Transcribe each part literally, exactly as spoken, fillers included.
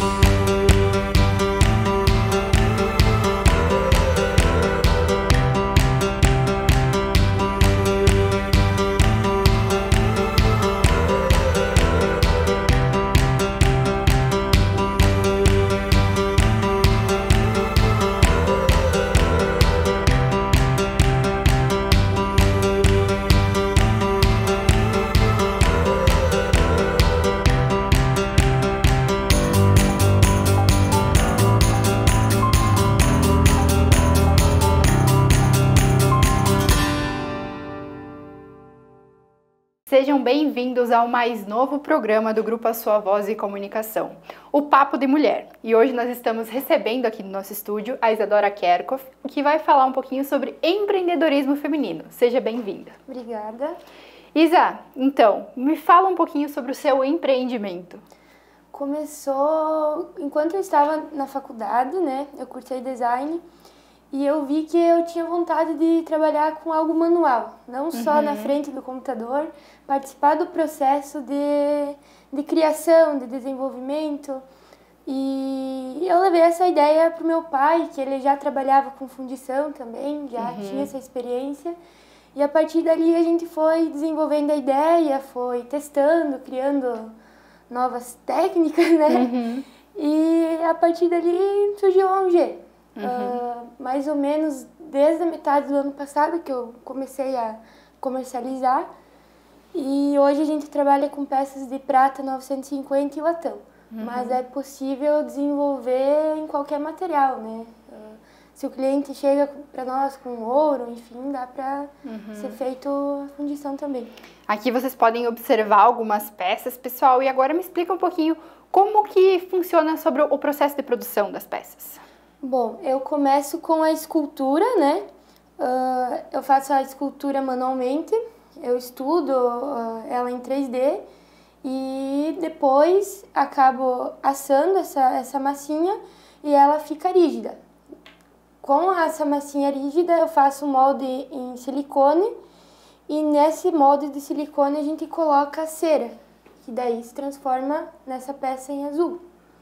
Sejam bem-vindos ao mais novo programa do Grupo A Sua Voz e Comunicação, o Papo de Mulher. E hoje nós estamos recebendo aqui no nosso estúdio a Isadora Kerkhoff, que vai falar um pouquinho sobre empreendedorismo feminino. Seja bem-vinda. Obrigada. Isa, então, me fala um pouquinho sobre o seu empreendimento. Começou enquanto eu estava na faculdade, né? Eu cursei design. E eu vi que eu tinha vontade de trabalhar com algo manual, não só uhum. na frente do computador, participar do processo de, de criação, de desenvolvimento. E eu levei essa ideia para o meu pai, que ele já trabalhava com fundição também, já uhum. tinha essa experiência. E a partir dali a gente foi desenvolvendo a ideia, foi testando, criando novas técnicas, né? Uhum. E a partir dali surgiu a O M G. Uhum. Uh, mais ou menos desde a metade do ano passado que eu comecei a comercializar, e hoje a gente trabalha com peças de prata novecentos e cinquenta e latão, uhum. mas é possível desenvolver em qualquer material, né? Uh, se o cliente chega para nós com ouro, enfim, dá para uhum. ser feito a fundição também. Aqui vocês podem observar algumas peças, pessoal, e agora me explica um pouquinho como que funciona sobre o processo de produção das peças. Bom, eu começo com a escultura, né? Uh, eu faço a escultura manualmente, eu estudo uh, ela em três D e depois acabo assando essa, essa massinha e ela fica rígida. Com essa massinha rígida eu faço um molde em silicone e nesse molde de silicone a gente coloca a cera, que daí se transforma nessa peça em azul.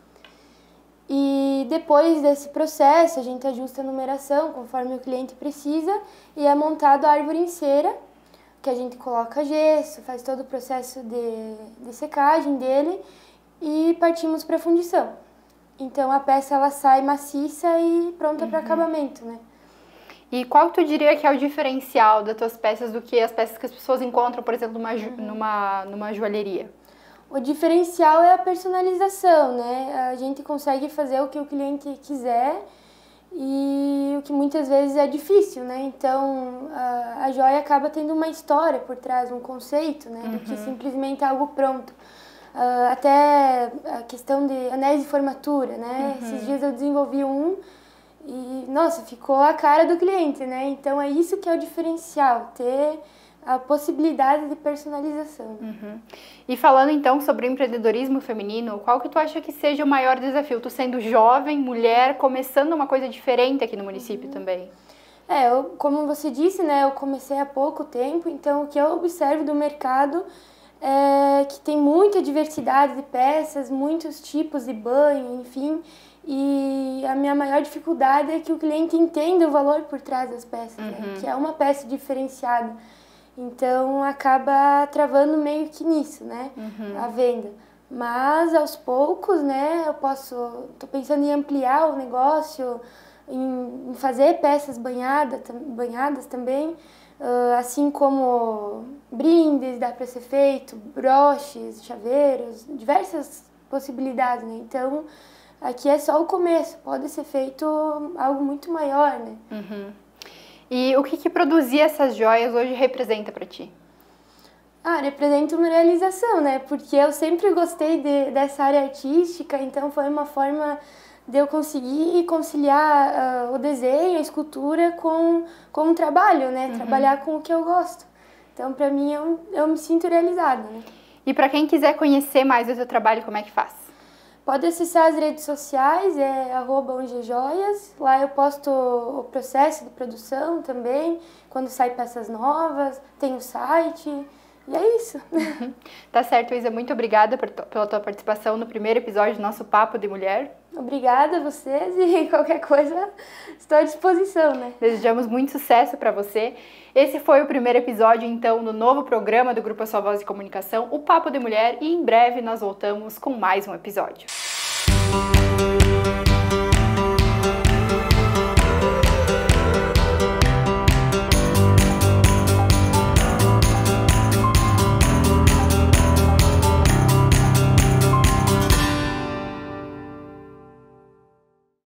E depois desse processo, a gente ajusta a numeração conforme o cliente precisa e é montado a árvore em cera, que a gente coloca gesso, faz todo o processo de, de secagem dele e partimos para a fundição. Então a peça ela sai maciça e pronta uhum. para acabamento, né? E qual tu diria que é o diferencial das tuas peças do que as peças que as pessoas encontram, por exemplo, numa, uhum. numa, numa joalheria? O diferencial é a personalização, né? A gente consegue fazer o que o cliente quiser e o que muitas vezes é difícil, né? Então, a, a joia acaba tendo uma história por trás, um conceito, né? Uhum. Do que simplesmente algo pronto. Uh, até a questão de anéis de formatura, né? Uhum. Esses dias eu desenvolvi um e, nossa, ficou a cara do cliente, né? Então, é isso que é o diferencial, ter a possibilidade de personalização. Uhum. E falando então sobre o empreendedorismo feminino, qual que tu acha que seja o maior desafio? Tu sendo jovem, mulher, começando uma coisa diferente aqui no município uhum. também. É, eu, como você disse, né, eu comecei há pouco tempo, então o que eu observo do mercado é que tem muita diversidade de peças, muitos tipos de banho, enfim, e a minha maior dificuldade é que o cliente entenda o valor por trás das peças, uhum. né, que é uma peça diferenciada. Então, acaba travando meio que nisso, né, uhum. a venda. Mas, aos poucos, né, eu posso... Estou pensando em ampliar o negócio, em, em fazer peças banhada, banhadas também, uh, assim como brindes dá para ser feito, broches, chaveiros, diversas possibilidades, né. Então, aqui é só o começo, pode ser feito algo muito maior, né. Uhum. E o que que produzir essas joias hoje representa para ti? Ah, representa uma realização, né? Porque eu sempre gostei de, dessa área artística, então foi uma forma de eu conseguir conciliar uh, o desenho, a escultura com, com o trabalho, né? Uhum. Trabalhar com o que eu gosto. Então, para mim, eu, eu me sinto realizada, né? E para quem quiser conhecer mais do seu trabalho, como é que faz? Pode acessar as redes sociais, é arroba ongejoias. Lá eu posto o processo de produção também, quando sai peças novas, tem o site, E é isso. Uhum. Tá certo, Isa. Muito obrigada por, pela tua participação no primeiro episódio do nosso Papo de Mulher. Obrigada a vocês e qualquer coisa estou à disposição, né? Desejamos muito sucesso para você. Esse foi o primeiro episódio, então, no novo programa do Grupo A Sua Voz de Comunicação, o Papo de Mulher, e em breve nós voltamos com mais um episódio.